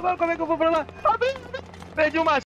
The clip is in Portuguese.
Como é que eu vou pra lá? Perdi uma